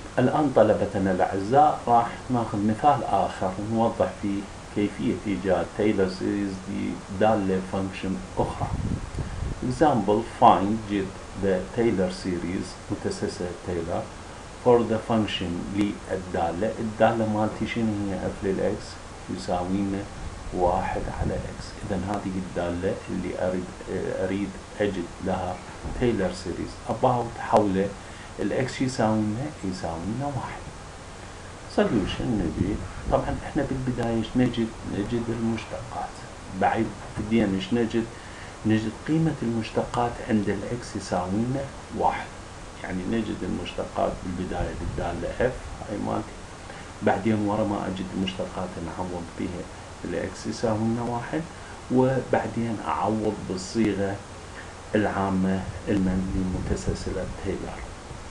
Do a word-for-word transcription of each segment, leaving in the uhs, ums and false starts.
الآن طلبتنا الأعزاء راح ناخذ مثال آخر نوضح فيه كيفية إيجاد تايلر سيريز لدالة فانكشن أخرى. Example: find get the Taylor series متسلسل تايلر for the function للدالة. الدالة مالتي شنو هي؟ اف للإكس يساوينا واحد على إكس. إذا هذه الدالة اللي أريد أريد أجد لها تايلر سيريز about حول الإكس يساوينا يساوينا واحد. solution نبي طبعا احنا بالبداية ايش نجد؟ نجد المشتقات. بعد بدينا ايش نجد؟ نجد قيمة المشتقات عند الإكس يساوينا واحد. يعني نجد المشتقات بالبداية للدالة اف هاي مالتي، بعدين ورا ما أجد المشتقات نعوض بها الإكس يساوينا واحد، وبعدين أعوض بالصيغة العامة المن لمتسلسلة تايلر.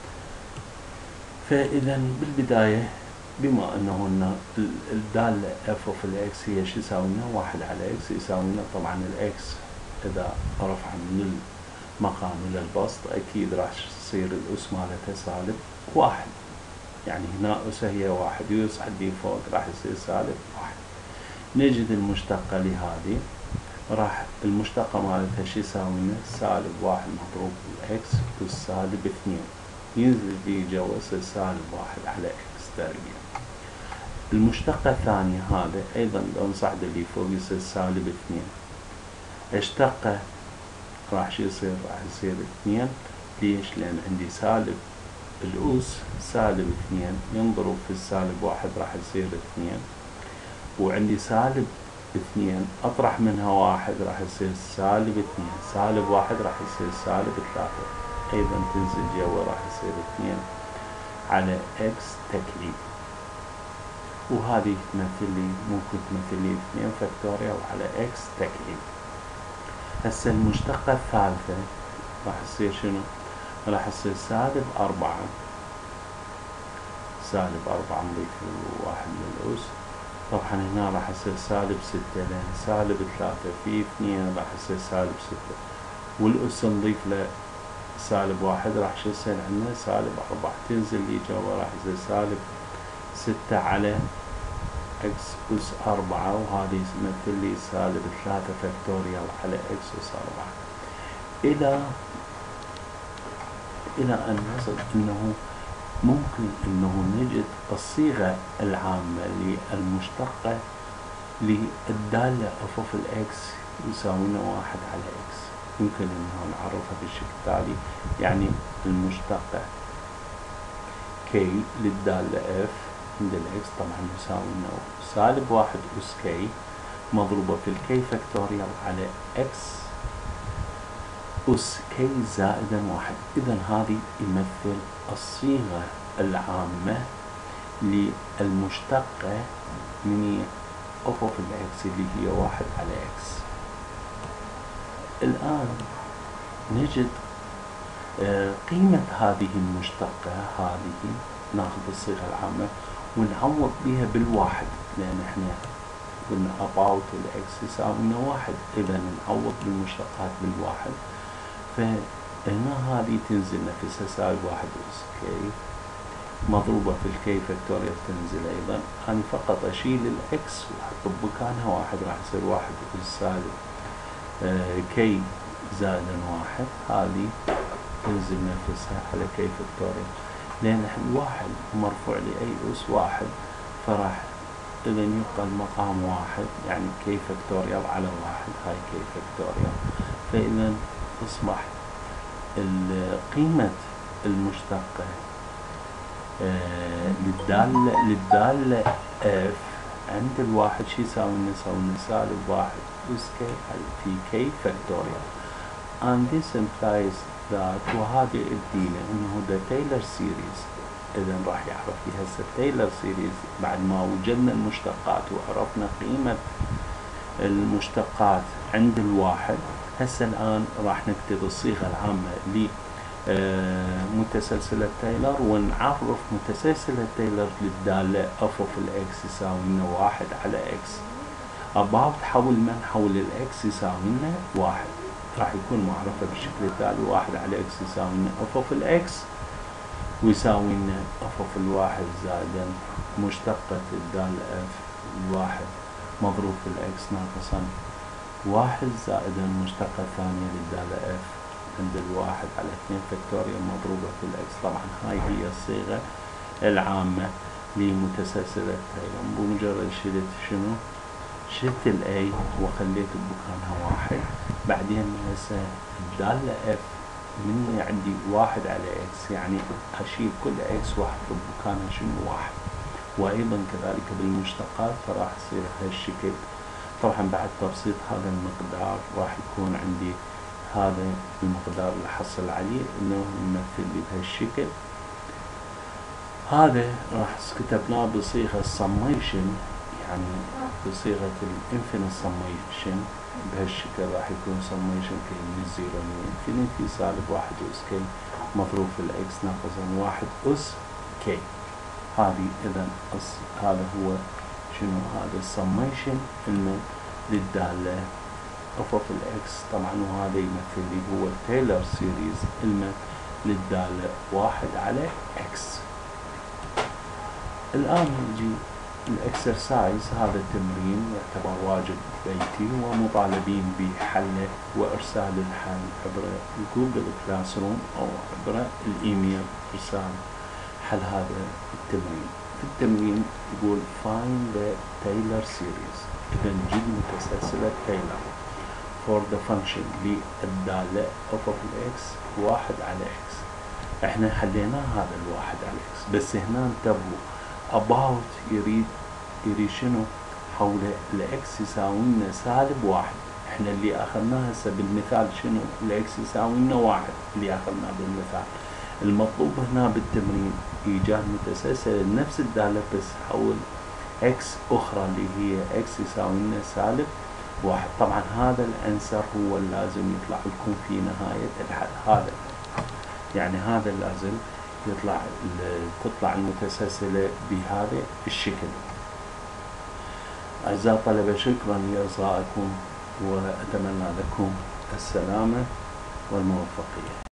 فإذا بالبداية بما أنه الدالة اف اوف الإكس هي شو يساوينا؟ واحد على إكس يساوينا طبعا الإكس إذا رفع من المقام إلى البسط أكيد راح تصير الأس مالتها سالب واحد. يعني هنا أس هي واحد يصعد لي فوق راح يصير سالب واحد. نجد المشتقة لهذه راح المشتقة مالتها شو يساوينا؟ سالب واحد مضروب بالإكس أس سالب اثنين، ينزل لي جوا يصير سالب واحد على إكس تربيع. المشتقة الثانية هذا أيضا لو نصعد اللي فوق يصير سالب اثنين، اشتقه راح شو يصير؟ راح يصير اثنين. ليش؟ لأن عندي سالب الأس سالب اثنين ينضرب في السالب واحد راح يصير اثنين، وعندي سالب اثنين أطرح منها واحد راح يصير سالب اثنين، سالب واحد راح يصير سالب ثلاثة، أيضا تنزل جوا راح يصير اثنين على إكس تكعيب. وهذه تمثل لي ممكن تمثل لي اثنين فاكتوريال على إكس تكعيب. هسه المشتقة الثالثة راح يصير شنو؟ راح يصير سالب أربعة، سالب أربعة نضيف واحد للأس، طبعا هنا راح يصير سالب ستة لأن سالب ثلاثة في اثنين راح يصير سالب ستة، والأس نضيف له سالب واحد راح شو يصير عندنا؟ سالب أربعة، تنزل لي جوا راح يصير سالب ستة على إكس أس أربعة، وهذه يمثل لي سالب ثلاثة فاكتوريال على إكس أس أربعة. إلى إلى أن نصل أنه ممكن أنه نجد الصيغة العامة للمشتقة للدالة اف اوف الإكس يساوينا واحد على إكس. يمكن أنه نعرفها بالشكل التالي، يعني المشتقة كي للدالة اف عند الإكس طبعا يساوينا سالب واحد أس كي مضروبة في الكي فاكتوريال على إكس أس كي زائدا واحد. إذا هذه يمثل الصيغة العامة للمشتقة من اف اوف الإكس اللي هي واحد على إكس. الآن نجد قيمة هذه المشتقة، هذه ناخذ الصيغة العامة ونعوض بها بالواحد، لأن احنا قلنا about الإكس يساوينا واحد، إذا نعوض بالمشتقات بالواحد. فهنا هذه تنزل نفسها سالب واحد أس كي مضروبة في الكي فاكتوريال تنزل أيضا. أنا فقط أشيل الإكس وأحط بمكانها واحد راح يصير واحد أس سالب آه كي زائدا واحد، هذه تنزل نفسها على كي فاكتوريال، لأن الواحد مرفوع لأي أس واحد فراح إذا يبقى المقام واحد، يعني كي فاكتوريال على واحد هاي كي فاكتوريال. فإذا أصبح قيمة المشتقة آه للدالة للدالة اف عند الواحد شي يساوينا؟ يساوينا سالب واحد أس كي في كي فاكتوريال. and this implies that وهذه الدينا انه the Taylor series. اذا راح يعرف لي هسه Taylor series بعد ما وجدنا المشتقات وعرفنا قيمة المشتقات عند الواحد. هسه الآن راح نكتب الصيغة العامة لمتسلسلة تايلر ونعرف متسلسلة تايلر للدالة اف اوف الإكس يساوينا واحد على إكس about حول من؟ حول الإكس يساوينا واحد، راح يكون معرفة بالشكل التالي: واحد على إكس يساوينا اف اوف الإكس ويساوي لنا اف اوف الواحد زائدا مشتقة الدالة اف الواحد مضروب في الاكس ناقصا واحد زائدا مشتقة ثانية للدالة اف عند الواحد على اثنين فاكتوريال مضروبة في الاكس. طبعا هاي هي الصيغة العامة لمتسلسلة تايلور. بمجرد شلت شنو؟ شلت الاي وخليت بمكانها واحد. بعدين هسه الدالة اف من عندي واحد على اكس يعني اشيل كل اكس واحط بمكانها شنو؟ واحد. وايضا كذلك بالمشتقات فراح يصير هالشكل. طبعا بعد تبسيط هذا المقدار راح يكون عندي هذا المقدار اللي حصل عليه انه يمثل لي بهالشكل. هذا راح كتبناه بصيغة summation يعني بصيغة الانفينيت summation بهالشكل راح يكون summation كي من زيرو لانفينيتي سالب واحد اس كي مضروب في الاكس ناقصا واحد اس كي. هذه اذا هذا هو شنو؟ هذا السميشن المن للدالة اف اوف الاكس طبعا. وهذا يمثل لي هو التايلور سيريز المن للدالة واحد على اكس. الان نجي الاكسرسايز. هذا التمرين يعتبر واجب بيتي ومطالبين بحله وارسال الحل عبر جوجل كلاس روم او عبر الايميل ارسال حل هذا التمرين. في التمرين يقول find the Taylor series إذا نجد متسلسلة تايلور for the function للدالة f of x واحد على x. احنا حلينا هذا الواحد على x بس هنا انتبهوا about يريد يريد شنو؟ حول الاكس يساوي لنا سالب واحد. احنا اللي اخذناه هسه بالمثال شنو؟ الاكس يساوي لنا واحد اللي اخذناه بالمثال. المطلوب هنا بالتمرين ايجاد متسلسل نفس الدالة بس حول اكس اخرى اللي هي اكس يساوي لنا سالب واحد. طبعا هذا الانسر هو اللازم يطلع لكم في نهاية الحل. هذا يعني هذا اللازم يطلع تطلع المتسلسلة بهذا الشكل. أعزائي الطلبة شكرا لإصغائكم وأتمنى لكم السلامة والموفقية.